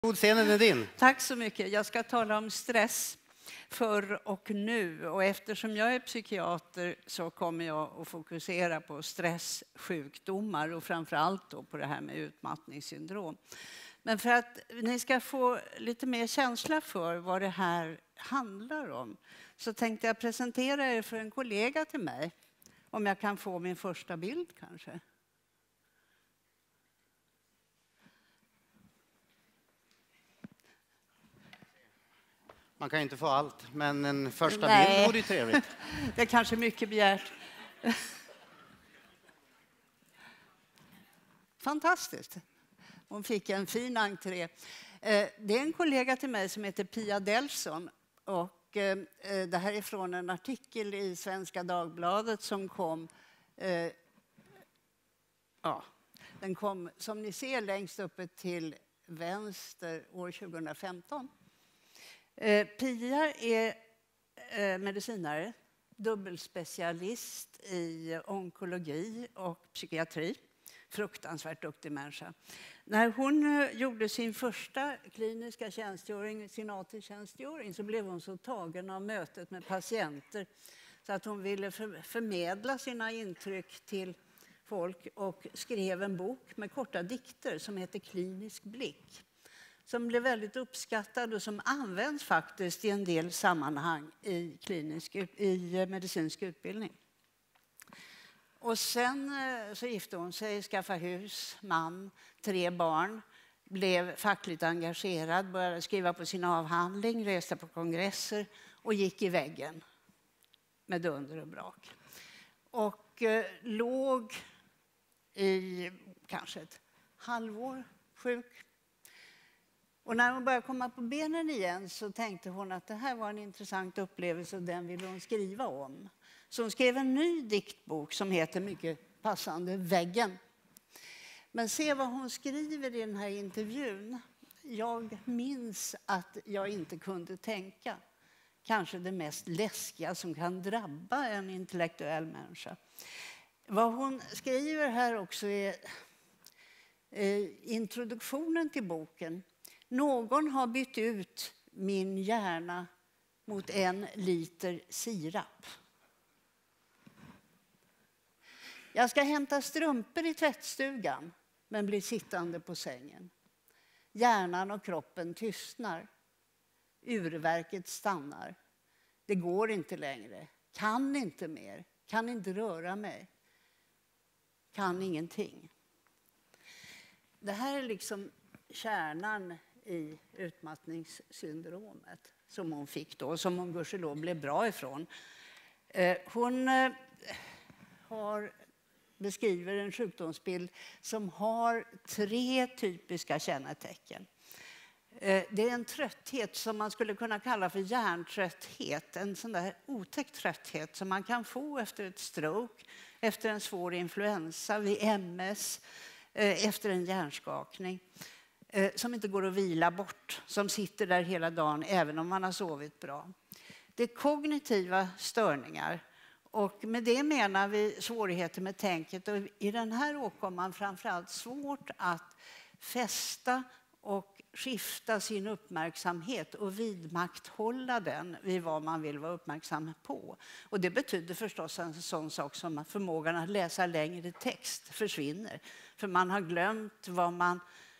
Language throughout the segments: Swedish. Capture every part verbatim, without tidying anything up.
Scenen är din. Tack så mycket. Jag ska tala om stress förr och nu. Och eftersom jag är psykiater så kommer jag att fokusera på stresssjukdomar och framförallt då på det här med utmattningssyndrom. Men för att ni ska få lite mer känsla för vad det här handlar om så tänkte jag presentera er för en kollega till mig. Om jag kan få min första bild kanske. Man kan inte få allt, men en första Nej. bild vore ju trevligt. Det är kanske mycket begärt. Fantastiskt. Hon fick en fin entré. Det är en kollega till mig som heter Pia Delson. Och det här är från en artikel i Svenska Dagbladet som kom... Ja, den kom som ni ser längst uppe till vänster år tjugohundrafemton. Pia är medicinare, dubbelspecialist i onkologi och psykiatri. Fruktansvärt duktig människa. När hon gjorde sin första kliniska tjänstgöring, sin A T-tjänstgöring, så blev hon så tagen av mötet med patienter så att hon ville förmedla sina intryck till folk och skrev en bok med korta dikter som heter Klinisk blick. Som blev väldigt uppskattad och som används faktiskt i en del sammanhang i, klinisk, i medicinsk utbildning. Och sen så gifte hon sig, skaffade hus, man, tre barn, blev fackligt engagerad, började skriva på sin avhandling, reste på kongresser och gick i väggen med dunder och brak. Och eh, låg i kanske ett halvår sjuk. Och när hon började komma på benen igen så tänkte hon att det här var en intressant upplevelse och den ville hon skriva om. Så hon skrev en ny diktbok som heter mycket passande Väggen. Men se vad hon skriver i den här intervjun. Jag minns att jag inte kunde tänka. Kanske det mest läskiga som kan drabba en intellektuell människa. Vad hon skriver här också är eh, introduktionen till boken. Någon har bytt ut min hjärna mot en liter sirap. Jag ska hämta strumpor i tvättstugan men blir sittande på sängen. Hjärnan och kroppen tystnar. Urverket stannar. Det går inte längre. Kan inte mer. Kan inte röra mig. Kan ingenting. Det här är liksom kärnan i utmattningssyndromet som hon fick då, som hon gudskelov blev bra ifrån. Hon har, beskriver en sjukdomsbild som har tre typiska kännetecken. Det är en trötthet som man skulle kunna kalla för hjärntrötthet. En sån där otäck trötthet som man kan få efter ett stroke, efter en svår influensa, vid M S, efter en hjärnskakning. Som inte går att vila bort, som sitter där hela dagen även om man har sovit bra. Det är kognitiva störningar och med det menar vi svårigheter med tänket. Och i den här åkomman framförallt svårt att fästa och skifta sin uppmärksamhet och vidmakthålla den vid vad man vill vara uppmärksam på. Och det betyder förstås en sån sak som att förmågan att läsa längre text försvinner. För man har glömt vad man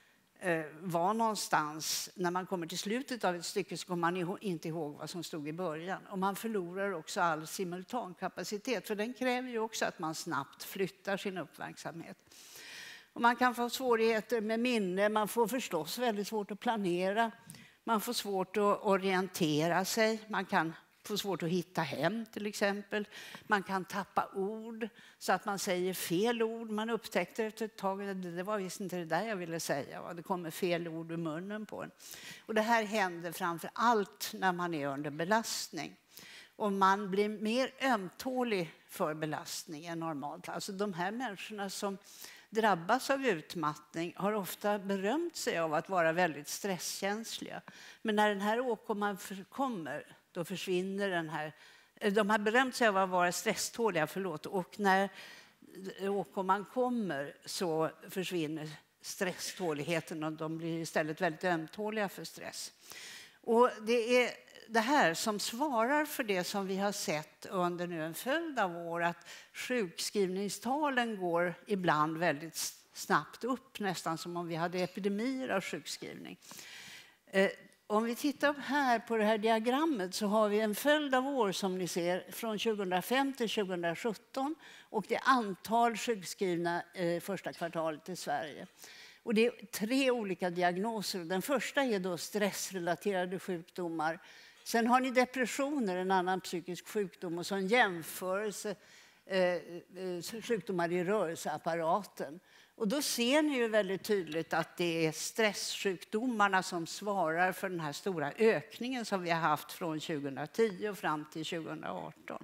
var någonstans. När man kommer till slutet av ett stycke så kommer man inte ihåg vad som stod i början. Och man förlorar också all simultankapacitet. För den kräver ju också att man snabbt flyttar sin uppmärksamhet. Och man kan få svårigheter med minne. Man får förstås väldigt svårt att planera. Man får svårt att orientera sig. Man kan få svårt att hitta hem till exempel. Man kan tappa ord så att man säger fel ord. Man upptäckte efter ett tag att det var visst inte det där jag ville säga. Det kommer fel ord ur munnen på en. Och det här händer framför allt när man är under belastning. Och man blir mer ömtålig för belastning än normalt. Alltså de här människorna som drabbas av utmattning har ofta berömt sig av att vara väldigt stresskänsliga. Men när den här åkomman kommer, då försvinner den här... De har berömt sig av att vara stresståliga, förlåt. Och när åkomman kommer så försvinner stresståligheten och de blir istället väldigt ömtåliga för stress. Och det är det här som svarar för det som vi har sett under nu en följd av år, att sjukskrivningstalen går ibland väldigt snabbt upp, nästan som om vi hade epidemier av sjukskrivning. Eh, om vi tittar här på det här diagrammet så har vi en följd av år som ni ser från tjugohundrafem till tjugohundrasjutton och det antal sjukskrivna eh, första kvartalet i Sverige. Och det är tre olika diagnoser. Den första är då stressrelaterade sjukdomar. Sen har ni depressioner, en annan psykisk sjukdom, och så en jämförelse eh, sjukdomar i rörelseapparaten. Och då ser ni ju väldigt tydligt att det är stresssjukdomarna som svarar för den här stora ökningen som vi har haft från tjugohundratio och fram till tjugohundraarton.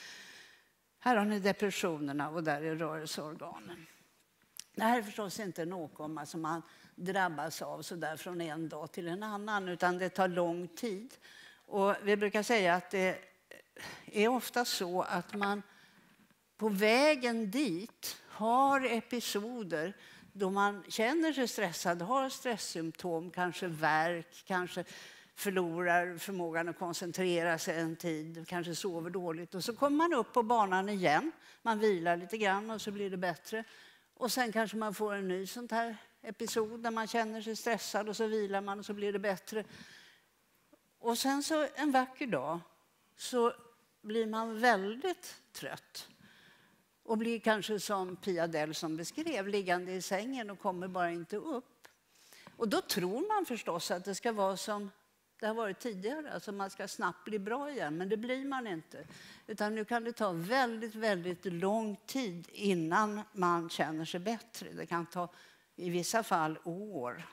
Här har ni depressionerna och där är rörelseorganen. Det här är förstås inte en åkomma som man drabbas av så där från en dag till en annan, utan det tar lång tid. Och vi brukar säga att det är ofta så att man på vägen dit har episoder då man känner sig stressad, har stresssymptom, kanske värk, kanske förlorar förmågan att koncentrera sig en tid, kanske sover dåligt. Och så kommer man upp på banan igen, man vilar lite grann och så blir det bättre. Och sen kanske man får en ny sån här episod där man känner sig stressad och så vilar man och så blir det bättre. Och sen så en vacker dag så blir man väldigt trött. Och blir kanske som Pia Dell som beskrev, liggande i sängen och kommer bara inte upp. Och då tror man förstås att det ska vara som det har varit tidigare. Alltså man ska snabbt bli bra igen, men det blir man inte. Utan nu kan det ta väldigt, väldigt lång tid innan man känner sig bättre. Det kan ta i vissa fall år.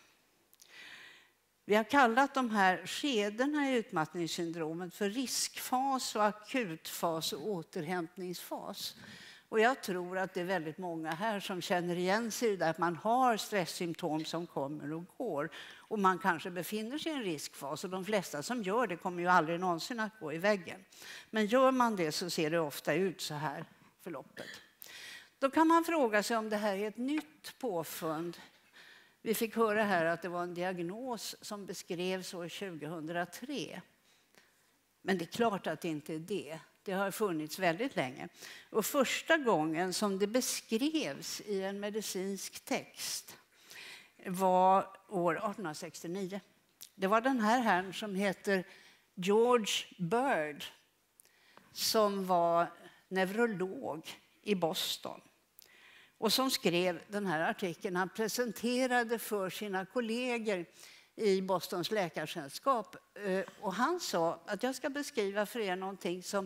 Vi har kallat de här skedena i utmattningssyndromet för riskfas och akutfas och återhämtningsfas. Och jag tror att det är väldigt många här som känner igen sig i det, att man har stresssymptom som kommer och går. Och man kanske befinner sig i en riskfas, och de flesta som gör det kommer ju aldrig någonsin att gå i väggen. Men gör man det så ser det ofta ut så här, förloppet. Då kan man fråga sig om det här är ett nytt påfund. Vi fick höra här att det var en diagnos som beskrevs år tjugohundratre. Men det är klart att det inte är det. Det har funnits väldigt länge. Och första gången som det beskrevs i en medicinsk text var år arton sextionio. Det var den här herrn som heter George Bird som var neurolog i Boston. Och som skrev den här artikeln. Han presenterade för sina kollegor i Bostons läkarsällskap. Och han sa att jag ska beskriva för er någonting som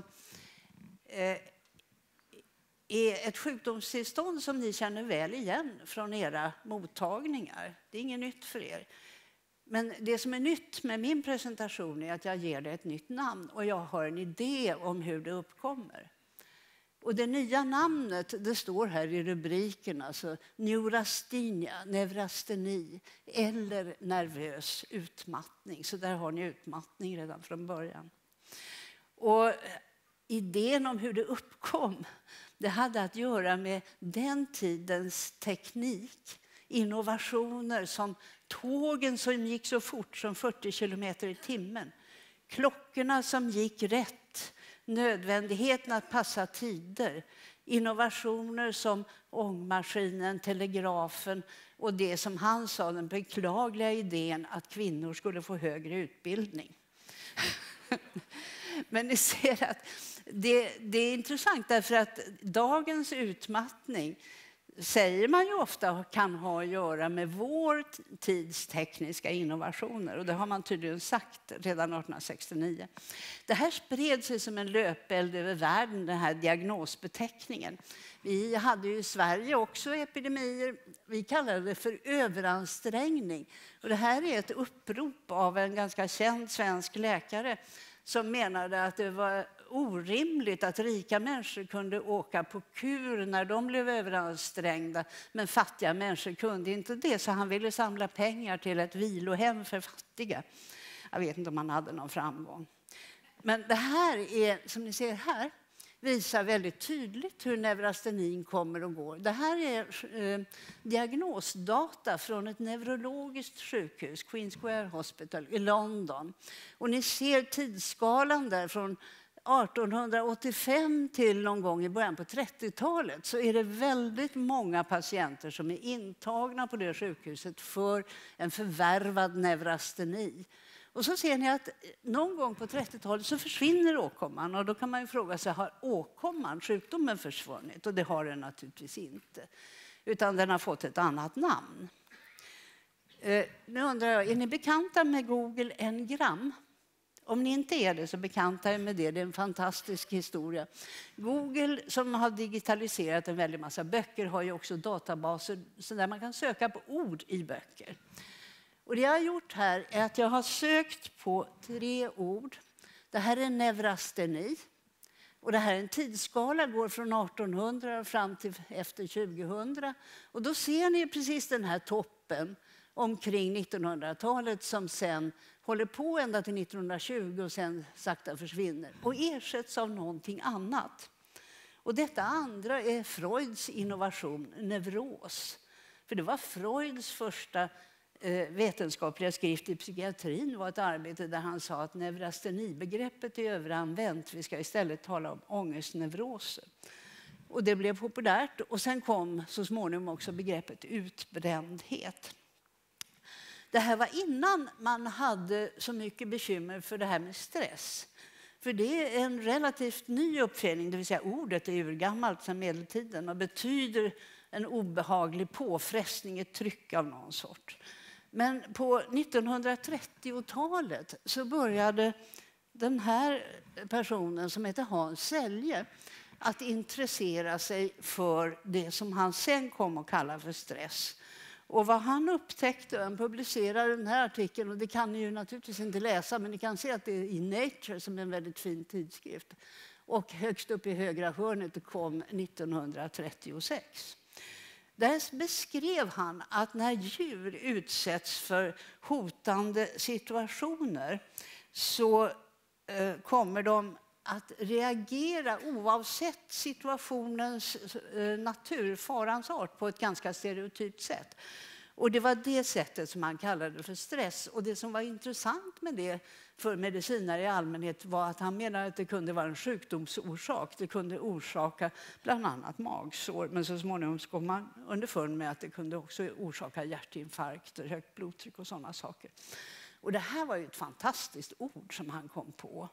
är ett sjukdomstillstånd som ni känner väl igen från era mottagningar. Det är inget nytt för er. Men det som är nytt med min presentation är att jag ger det ett nytt namn. Och jag har en idé om hur det uppkommer. Och det nya namnet, det står här i rubriken, alltså neurasthenia, neurasteni eller nervös utmattning. Så där har ni utmattning redan från början. Och idén om hur det uppkom, det hade att göra med den tidens teknik, innovationer som tågen som gick så fort som fyrtio kilometer i timmen, klockorna som gick rätt, nödvändigheten att passa tider, innovationer som ångmaskinen, telegrafen och det som han sa, den beklagliga idén att kvinnor skulle få högre utbildning. Men ni ser att det, det är intressant därför att dagens utmattning säger man ju ofta kan ha att göra med vår tids tekniska innovationer. Och det har man tydligen sagt redan arton sextionio. Det här spred sig som en löpeld över världen, den här diagnosbeteckningen. Vi hade ju i Sverige också epidemier. Vi kallade det för överansträngning. Och det här är ett upprop av en ganska känd svensk läkare som menade att det var orimligt att rika människor kunde åka på kur när de blev överansträngda, men fattiga människor kunde inte det. Så han ville samla pengar till ett vilohem för fattiga. Jag vet inte om han hade någon framgång. Men det här är, som ni ser här, visar väldigt tydligt hur neurastenin kommer och går. Det här är eh, diagnosdata från ett neurologiskt sjukhus, Queen Square Hospital i London. Och ni ser tidsskalan där från arton åttiofem till någon gång i början på trettiotalet, så är det väldigt många patienter som är intagna på det sjukhuset för en förvärvad neurasteni. Och så ser ni att någon gång på trettiotalet så försvinner åkomman. Och då kan man ju fråga sig, har åkomman, sjukdomen, försvunnit? Och det har den naturligtvis inte. Utan den har fått ett annat namn. Eh, nu undrar jag, är ni bekanta med Google Ngram? Om ni inte är det så bekanta er med det. Det är en fantastisk historia. Google, som har digitaliserat en väldig massa böcker, har ju också databaser så där man kan söka på ord i böcker. Och det jag har gjort här är att jag har sökt på tre ord. Det här är neurasteni. Och det här är en tidsskala, går från artonhundra fram till efter tjugohundra. Och då ser ni precis den här toppen omkring nittonhundratalet som sen håller på ända till nittonhundratjugo och sen sakta försvinner. Och ersätts av någonting annat. Och detta andra är Freuds innovation, neuros. För det var Freuds första vetenskapliga skrift i psykiatrin, var ett arbete där han sa att neurastenibegreppet är överanvänt. Vi ska istället tala om ångestneuroser. Och det blev populärt och sen kom så småningom också begreppet utbrändhet. Det här var innan man hade så mycket bekymmer för det här med stress. För det är en relativt ny uppfinning, det vill säga ordet är urgammalt sedan medeltiden och betyder en obehaglig påfrestning, ett tryck av någon sort. Men på nittonhundratrettiotalet så började den här personen som heter Hans Selye att intressera sig för det som han sen kom att kalla för stress. Och vad han upptäckte, han publicerade den här artikeln, och det kan ni ju naturligtvis inte läsa, men ni kan se att det är i Nature som är en väldigt fin tidskrift. Och högst upp i högra hörnet kom nittonhundratrettiosex. Där beskrev han att när djur utsätts för hotande situationer så eh, kommer de att reagera oavsett situationens eh, natur, farans art, på ett ganska stereotypt sätt. Och det var det sättet som han kallade för stress. Och det som var intressant med det för medicinare i allmänhet var att han menade att det kunde vara en sjukdomsorsak. Det kunde orsaka bland annat magsår. Men så småningom kom man underfund med att det kunde också orsaka hjärtinfarkt, högt blodtryck och sådana saker. Och det här var ju ett fantastiskt ord som han kom på.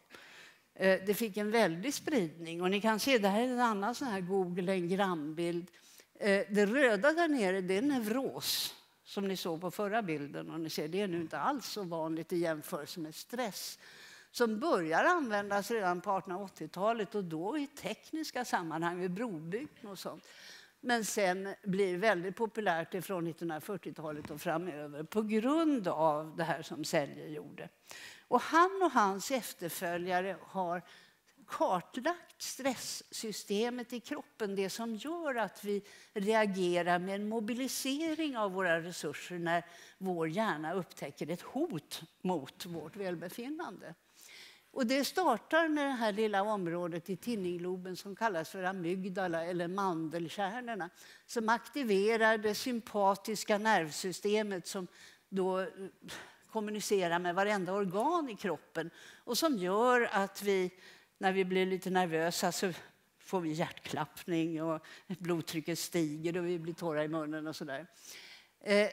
Det fick en väldig spridning. Och ni kan se, det här är en annan sån här Google Ngram-bild. Det röda där nere, det är neuros. Som ni såg på förra bilden. Och ni ser, det är nu inte alls så vanligt i jämförelse med stress. Som börjar användas redan på artonhundraåttiotalet. Och då i tekniska sammanhang, vid brobyggen och sånt. Men sen blir väldigt populärt ifrån nittonhundrafyrtiotalet och framöver. På grund av det här som Selye gjorde. Och han och hans efterföljare har kartlagt stresssystemet i kroppen. Det som gör att vi reagerar med en mobilisering av våra resurser när vår hjärna upptäcker ett hot mot vårt välbefinnande. Och det startar med det här lilla området i tinningloben som kallas för amygdala eller mandelkärnorna. Som aktiverar det sympatiska nervsystemet som då kommunicerar med varenda organ i kroppen. Och som gör att vi, när vi blir lite nervösa, så får vi hjärtklappning och blodtrycket stiger och vi blir torra i munnen och sådär. Eh,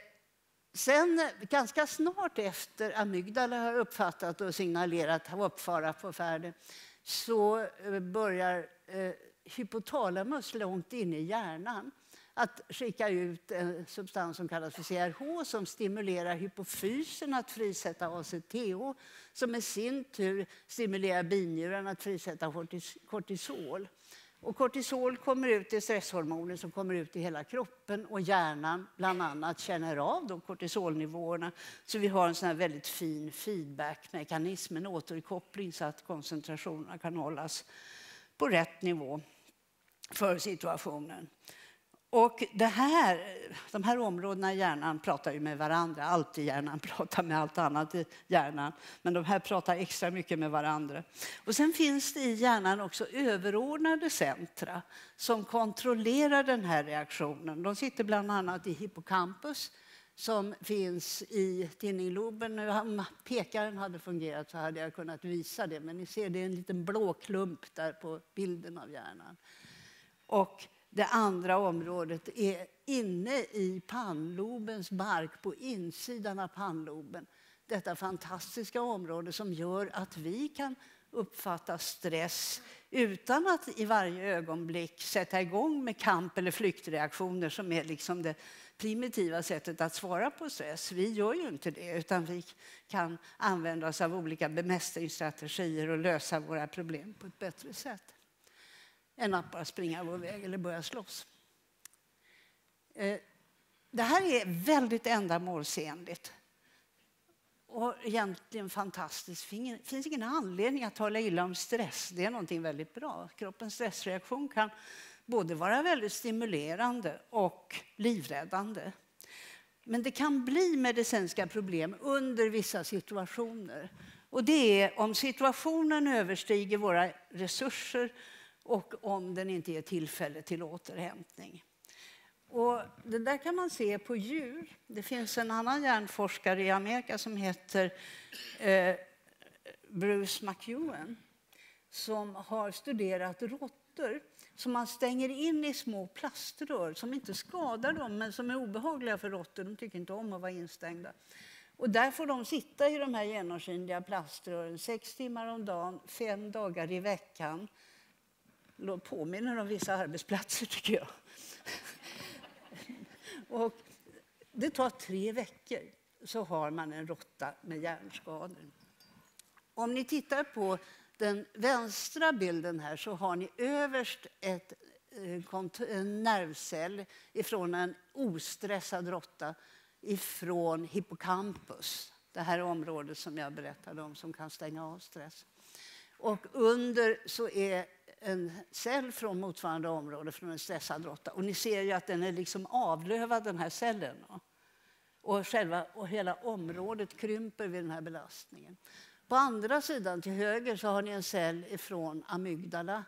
sen ganska snart efter amygdala har uppfattat och signalerat att uppfara på färden, så börjar eh, hypotalamus långt inne i hjärnan att skicka ut en substans som kallas för C R H som stimulerar hypofysen att frisätta A C T H som i sin tur stimulerar binjurarna att frisätta kortisol. Och kortisol kommer ut i stresshormoner som kommer ut i hela kroppen och hjärnan bland annat känner av de kortisolnivåerna. Så vi har en sån här väldigt fin feedbackmekanism, en återkoppling så att koncentrationerna kan hållas på rätt nivå för situationen. Och det här, de här områdena i hjärnan pratar ju med varandra. Allt i hjärnan pratar med allt annat i hjärnan. Men de här pratar extra mycket med varandra. Och sen finns det i hjärnan också överordnade centra som kontrollerar den här reaktionen. De sitter bland annat i hippocampus som finns i tinningloben. Om pekaren hade fungerat så hade jag kunnat visa det. Men ni ser, det är en liten blå klump där på bilden av hjärnan. Och det andra området är inne i pannlobens bark, på insidan av pannloben. Detta fantastiska område som gör att vi kan uppfatta stress utan att i varje ögonblick sätta igång med kamp- eller flyktreaktioner som är liksom det primitiva sättet att svara på stress. Vi gör ju inte det, utan vi kan använda oss av olika bemästringsstrategier och lösa våra problem på ett bättre sätt än att bara springa vår väg eller börja slåss. Det här är väldigt ändamålsenligt och egentligen fantastiskt. Det finns ingen anledning att tala illa om stress. Det är någonting väldigt bra. Kroppens stressreaktion kan både vara väldigt stimulerande och livräddande. Men det kan bli medicinska problem under vissa situationer. Och det är om situationen överstiger våra resurser och om den inte ger tillfälle till återhämtning. Och det där kan man se på djur. Det finns en annan hjärnforskare i Amerika som heter eh, Bruce McEwen som har studerat råttor som man stänger in i små plaströr som inte skadar dem men som är obehagliga för råttor. De tycker inte om att vara instängda. Och där får de sitta i de här genomskinliga plaströren sex timmar om dagen, fem dagar i veckan. Påminner om vissa arbetsplatser tycker jag. Och det tar tre veckor så har man en råtta med hjärnskador. Om ni tittar på den vänstra bilden här så har ni överst ett, en nervcell ifrån en ostressad råtta ifrån hippocampus. Det här området som jag berättade om som kan stänga av stress. Och under så är en cell från motsvarande område från en stressad råtta. Och ni ser ju att den är liksom avlövad, den här cellen. Och, själva, och hela området krymper vid den här belastningen. På andra sidan till höger så har ni en cell ifrån amygdala.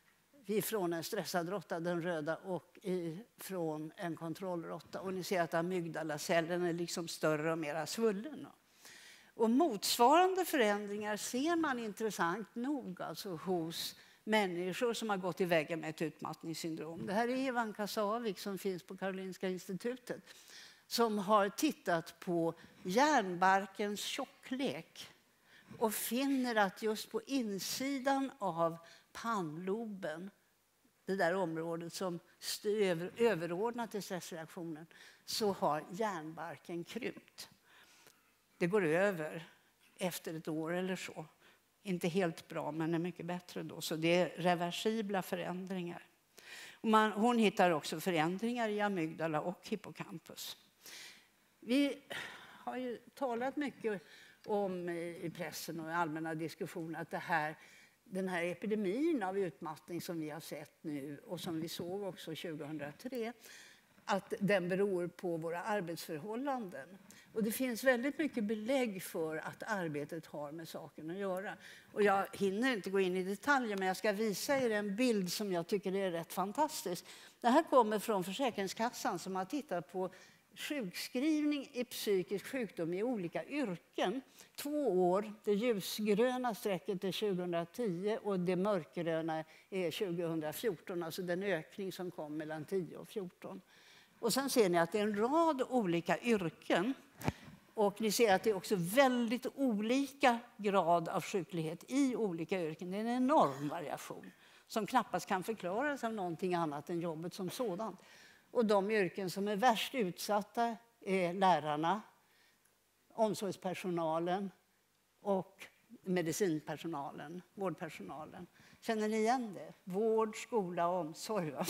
Ifrån en stressad råtta, den röda, och ifrån en kontrollråtta. Och ni ser att amygdalacellen är liksom större och mer svullen. Och motsvarande förändringar ser man intressant nog alltså hos människor som har gått i väggen med ett utmattningssyndrom. Det här är Ivan Kasavik som finns på Karolinska institutet som har tittat på hjärnbarkens tjocklek och finner att just på insidan av pannloben, det där området som är överordnat till stressreaktionen, så har hjärnbarken krympt. Det går över efter ett år eller så. Inte helt bra, men är mycket bättre då. Så det är reversibla förändringar. Och man, hon hittar också förändringar i amygdala och hippocampus. Vi har ju talat mycket om i pressen och i allmänna diskussioner att det här, den här epidemin av utmattning som vi har sett nu och som vi såg också tjugohundratre, att den beror på våra arbetsförhållanden. Och det finns väldigt mycket belägg för att arbetet har med saken att göra. Och jag hinner inte gå in i detaljer, men jag ska visa er en bild som jag tycker är rätt fantastisk. Det här kommer från Försäkringskassan som har tittat på sjukskrivning i psykisk sjukdom i olika yrken. Två år, det ljusgröna strecket är tjugohundratio och det mörkgröna är tjugohundrafjorton. Alltså den ökning som kom mellan tio och fjorton. Och sen ser ni att det är en rad olika yrken. Och ni ser att det är också väldigt olika grad av sjuklighet i olika yrken. Det är en enorm variation som knappast kan förklaras av någonting annat än jobbet som sådant. Och de yrken som är värst utsatta är lärarna, omsorgspersonalen och medicinpersonalen, vårdpersonalen. Känner ni igen det? Vård, skola och omsorg. Va?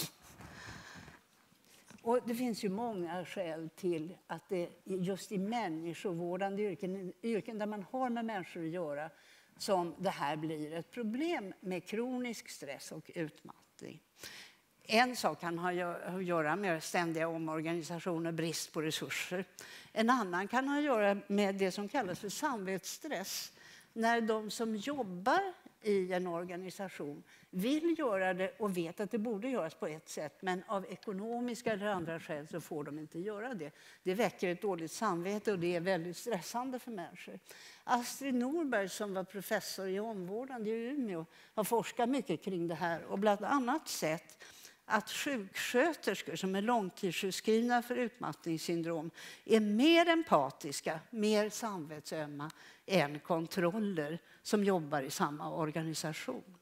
Och det finns ju många skäl till att det just i människovårdande yrken, yrken där man har med människor att göra, som det här blir ett problem med kronisk stress och utmattning. En sak kan ha att göra med ständiga omorganisationer, brist på resurser. En annan kan ha att göra med det som kallas för samvetsstress. När de som jobbar i en organisation vill göra det och vet att det borde göras på ett sätt, men av ekonomiska eller andra skäl så får de inte göra det. Det väcker ett dåligt samvete och det är väldigt stressande för människor. Astrid Norberg, som var professor i omvårdnad i Umeå, har forskat mycket kring det här och bland annat sett att sjuksköterskor som är långtidssjukskrivna för utmattningssyndrom är mer empatiska, mer samvetsömma än kontroller som jobbar i samma organisation.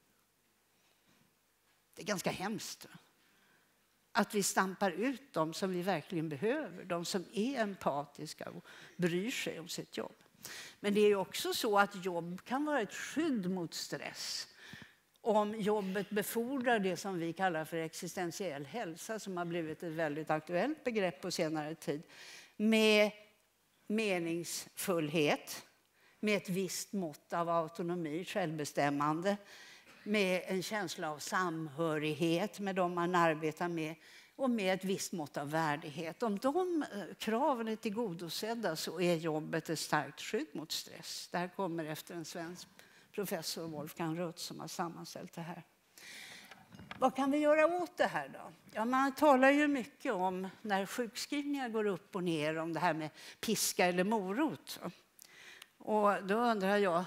Det är ganska hemskt att vi stampar ut dem som vi verkligen behöver, de som är empatiska och bryr sig om sitt jobb. Men det är också så att jobb kan vara ett skydd mot stress. Om jobbet befordrar det som vi kallar för existentiell hälsa, som har blivit ett väldigt aktuellt begrepp på senare tid, med meningsfullhet, med ett visst mått av autonomi, självbestämmande, med en känsla av samhörighet med de man arbetar med och med ett visst mått av värdighet. Om de kraven är tillgodosedda så är jobbet ett starkt skydd mot stress. Det här kommer efter en svensk professor, Wolfgang Ruth, som har sammanställt det här. Vad kan vi göra åt det här då? Ja, man talar ju mycket om när sjukskrivningar går upp och ner om det här med piska eller morot. Och då undrar jag,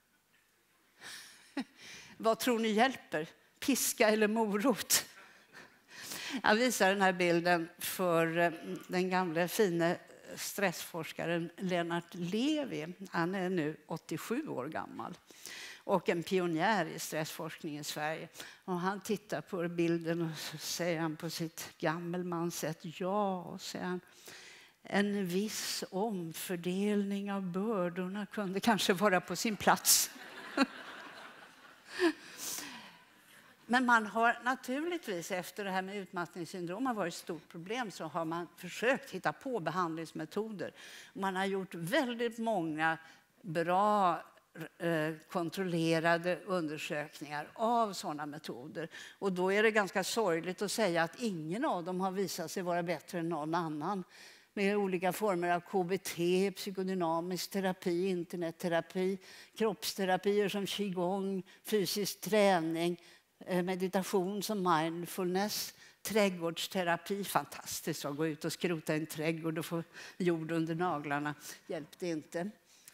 vad tror ni hjälper? Piska eller morot? Jag visar den här bilden för den gamla fina stressforskaren Lennart Levi. Han är nu åttiosju år gammal och en pionjär i stressforskning i Sverige. Och han tittar på bilden och så säger han på sitt gammelmanssätt, ja, säger han, en viss omfördelning av bördorna kunde kanske vara på sin plats. Men man har naturligtvis, efter det här med utmattningssyndrom har varit ett stort problem, så har man försökt hitta på behandlingsmetoder. Man har gjort väldigt många bra eh, kontrollerade undersökningar av sådana metoder. Och då är det ganska sorgligt att säga att ingen av dem har visat sig vara bättre än någon annan. Med olika former av K B T, psykodynamisk terapi, internetterapi, kroppsterapier som qigong, fysisk träning, meditation som mindfulness, trädgårdsterapi, fantastiskt att gå ut och skrota en trädgård och få jord under naglarna, hjälpte inte.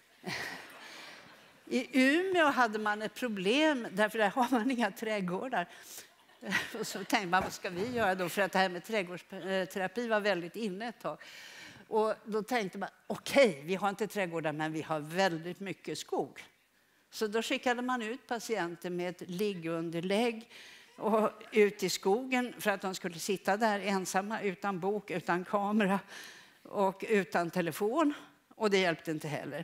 I Umeå hade man ett problem, därför där har man inga trädgårdar. Och så tänkte man, vad ska vi göra då? För att det här med trädgårdsterapi var väldigt inne ett tag. Och då tänkte man, okej, okay, vi har inte trädgårdar men vi har väldigt mycket skog. Så då skickade man ut patienter med ett liggunderlägg och ut i skogen för att de skulle sitta där ensamma utan bok, utan kamera och utan telefon. Och det hjälpte inte heller.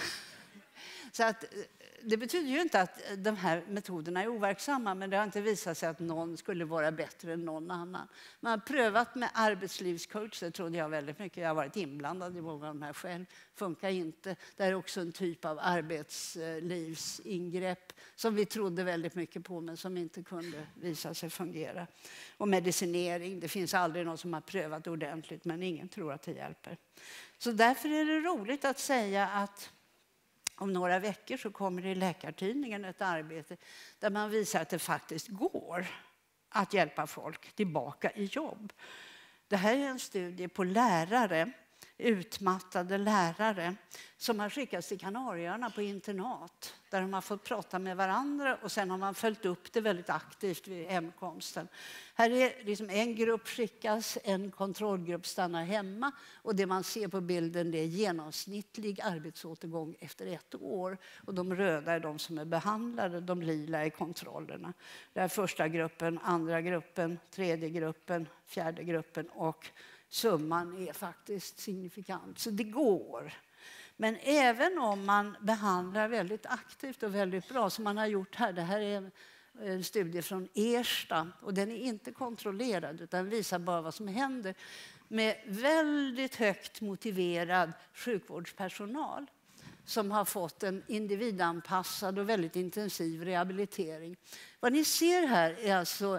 Så att, det betyder ju inte att de här metoderna är overksamma, men det har inte visat sig att någon skulle vara bättre än någon annan. Man har prövat med arbetslivscoach, det trodde jag väldigt mycket. Jag har varit inblandad i många av de här själv. Funkar inte. Det är också en typ av arbetslivsingrepp som vi trodde väldigt mycket på, men som inte kunde visa sig fungera. Och medicinering, det finns aldrig någon som har prövat ordentligt, men ingen tror att det hjälper. Så därför är det roligt att säga att om några veckor så kommer det i Läkartidningen ett arbete där man visar att det faktiskt går att hjälpa folk tillbaka i jobb. Det här är en studie på lärare, utmattade lärare som har skickats till Kanarieöarna på internat där de har fått prata med varandra och sen har man följt upp det väldigt aktivt vid hemkomsten. Här är liksom en grupp skickas, en kontrollgrupp stannar hemma och det man ser på bilden det är genomsnittlig arbetsåtergång efter ett år. Och de röda är de som är behandlade, de lila är kontrollerna. Det är första gruppen, andra gruppen, tredje gruppen, fjärde gruppen och summan är faktiskt signifikant. Så det går. Men även om man behandlar väldigt aktivt och väldigt bra som man har gjort här. Det här är en studie från Ersta och den är inte kontrollerad utan visar bara vad som händer med väldigt högt motiverad sjukvårdspersonal som har fått en individanpassad och väldigt intensiv rehabilitering. Vad ni ser här är alltså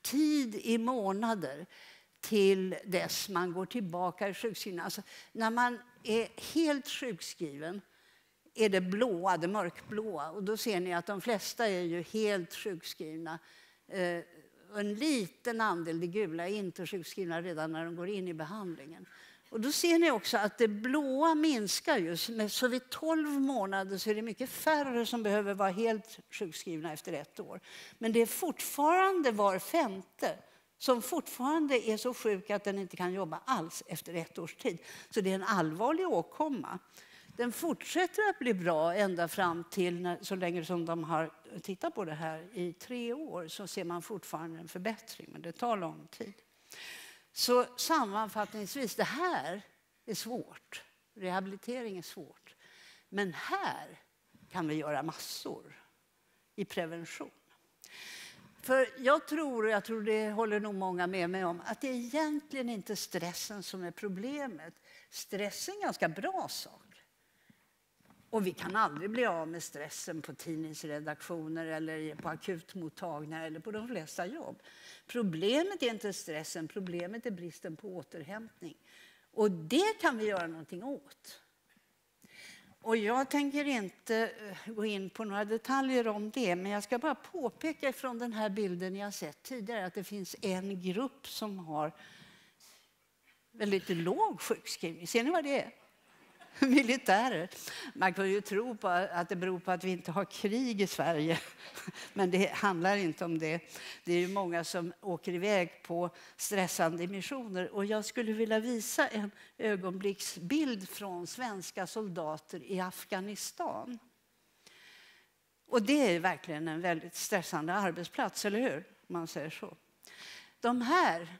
tid i månader till dess man går tillbaka i sjukskrivning. Alltså, när man är helt sjukskriven är det blåa, det mörkblåa. Och då ser ni att de flesta är ju helt sjukskrivna. Eh, en liten andel, det gula, är inte sjukskrivna redan när de går in i behandlingen. Och då ser ni också att det blåa minskar just. Så vid tolv månader så är det mycket färre som behöver vara helt sjukskrivna efter ett år. Men det är fortfarande var femte som fortfarande är så sjuk att den inte kan jobba alls efter ett års tid. Så det är en allvarlig åkomma. Den fortsätter att bli bra ända fram till när, så länge som de har tittat på det här i tre år, så ser man fortfarande en förbättring, men det tar lång tid. Så sammanfattningsvis, det här är svårt. Rehabilitering är svårt. Men här kan vi göra massor i prevention. För jag tror, och jag tror det håller nog många med mig om, att det är egentligen inte stressen som är problemet. Stress är en ganska bra sak. Och vi kan aldrig bli av med stressen på tidningsredaktioner eller på akutmottagningar eller på de flesta jobb. Problemet är inte stressen, problemet är bristen på återhämtning. Och det kan vi göra någonting åt. Och jag tänker inte gå in på några detaljer om det, men jag ska bara påpeka från den här bilden jag sett tidigare att det finns en grupp som har väldigt låg sjukskrivning. Ser ni vad det är? Militärer. Man kan ju tro på att det beror på att vi inte har krig i Sverige. Men det handlar inte om det. Det är ju många som åker iväg på stressande missioner. Och jag skulle vilja visa en ögonblicksbild från svenska soldater i Afghanistan. Och det är verkligen en väldigt stressande arbetsplats, eller hur? Man säger så. De här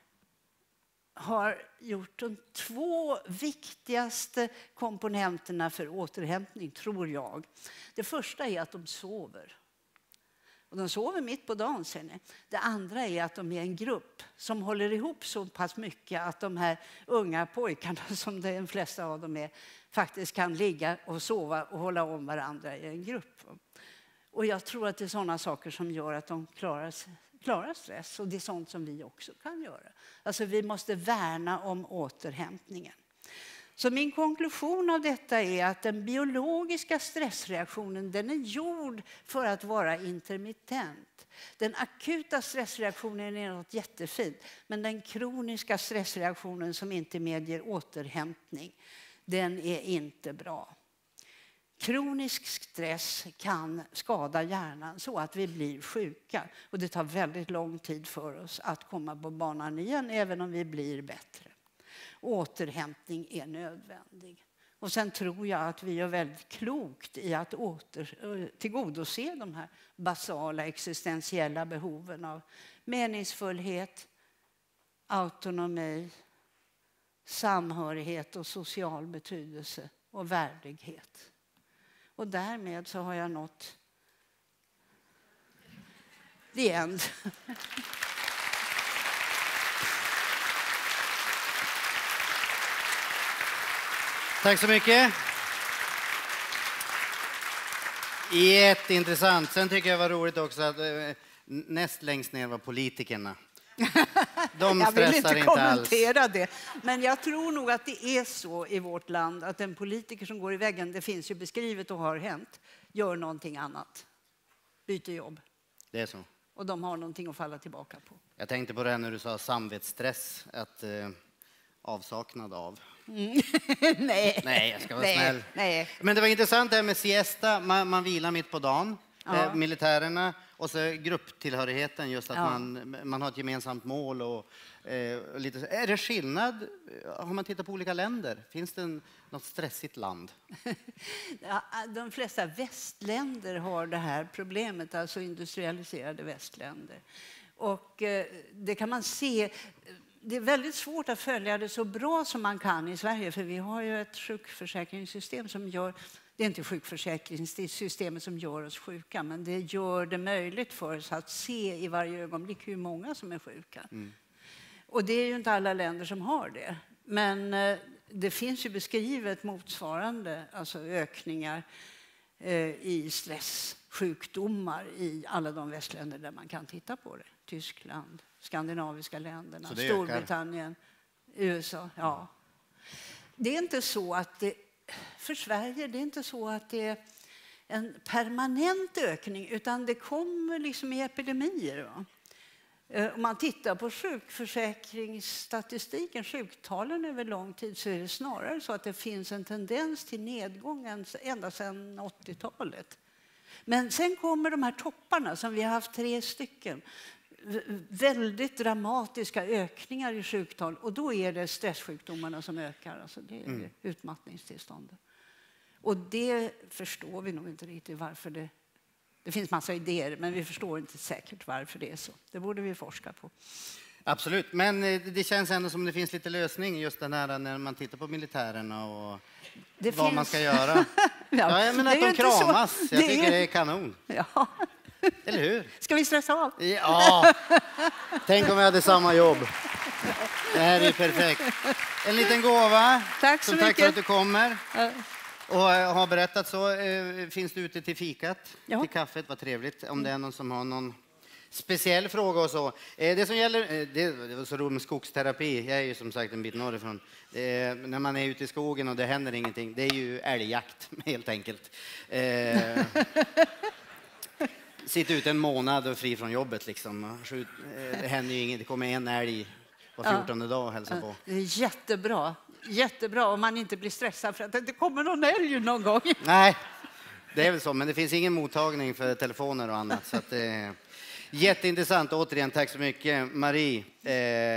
har gjort de två viktigaste komponenterna för återhämtning, tror jag. Det första är att de sover. Och de sover mitt på dagen, ser ni. Det andra är att de är en grupp som håller ihop så pass mycket att de här unga pojkarna, som de flesta av dem är, faktiskt kan ligga och sova och hålla om varandra i en grupp. Och jag tror att det är sådana saker som gör att de klarar sig. Klara stress, och det är sånt som vi också kan göra. Alltså vi måste värna om återhämtningen. Så min konklusion av detta är att den biologiska stressreaktionen, den är gjord för att vara intermittent. Den akuta stressreaktionen är något jättefint, men den kroniska stressreaktionen som inte medger återhämtning, den är inte bra. Kronisk stress kan skada hjärnan så att vi blir sjuka. Och det tar väldigt lång tid för oss att komma på banan igen, även om vi blir bättre. Återhämtning är nödvändig. Och sen tror jag att vi gör väldigt klokt i att åter, tillgodose de här basala existentiella behoven av meningsfullhet, autonomi, samhörighet och social betydelse och värdighet. Och därmed så har jag nått the end. Tack så mycket. Jätteintressant. Sen tycker jag var roligt också att eh, näst längst ner var politikerna. De jag vill inte inte kommentera alls. det. Men jag tror nog att det är så i vårt land att en politiker som går i väggen, det finns ju beskrivet och har hänt, gör någonting annat. Byter jobb. Det är så. Och de har någonting att falla tillbaka på. Jag tänkte på det när du sa samvetsstress, att eh, avsaknad av. Mm. nej. Nej, jag ska vara nej. snäll. Nej. Men det var intressant det här med siesta. Man, man vilar mitt på dagen. Ja. Eh, militärerna och så grupptillhörigheten, just att Ja. man, man har ett gemensamt mål. Och, eh, lite, är det skillnad? Har man tittat på olika länder? Finns det en, något stressigt land? Ja, de flesta västländer har det här problemet, alltså industrialiserade västländer. Och eh, det kan man se. Det är väldigt svårt att följa det så bra som man kan i Sverige, för vi har ju ett sjukförsäkringssystem som gör, det är inte sjukförsäkringssystemet som gör oss sjuka, men det gör det möjligt för oss att se i varje ögonblick hur många som är sjuka. Mm. Och det är ju inte alla länder som har det. Men eh, det finns ju beskrivet motsvarande, alltså ökningar eh, i stresssjukdomar i alla de västländer där man kan titta på det. Tyskland, skandinaviska länderna, Så det Storbritannien, U S A. Ja. Det är inte så att det, för Sverige, det är inte så att det är en permanent ökning, utan det kommer liksom i epidemier. Va? Om man tittar på sjukförsäkringsstatistiken, sjuktalen över lång tid, så är det snarare så att det finns en tendens till nedgången ända sedan åttiotalet. Men sen kommer de här topparna som vi har haft tre stycken. Väldigt dramatiska ökningar i sjuktal, och då är det stresssjukdomarna som ökar. Alltså det är mm. utmattningstillstånden. Och det förstår vi nog inte riktigt varför det... Det finns massa idéer, men vi förstår inte säkert varför det är så. Det borde vi forska på. Absolut, men det känns ändå som det finns lite lösning just den här när man tittar på militärerna och det vad finns... man ska göra. ja, ja, men att de kramas, så... jag det tycker är... det är kanon. Ja. Eller hur? Ska vi stressa av? Ja, tänk om vi hade samma jobb. Det här är perfekt. En liten gåva. Tack så som mycket. Tack för att du kommer. Ja. Och har berättat så eh, finns det ute till fikat, ja. till kaffet, vad trevligt. Om det är någon som har någon speciell fråga och så. Eh, det som gäller, eh, det, det var så roligt med skogsterapi, jag är ju som sagt en bit norrifrån. Eh, när man är ute i skogen och det händer ingenting, det är ju älgjakt helt enkelt. Eh, sitta ut en månad och fri från jobbet liksom. Skjut, eh, det händer ju inget, det kommer en älg var fjortonde ja. dag och hälsa på. Det är jättebra. Jättebra om man inte blir stressad för att det inte kommer någon älg någon gång. Nej, det är väl så. Men det finns ingen mottagning för telefoner och annat. Så att, eh, jätteintressant. Återigen, tack så mycket. Marie. Eh,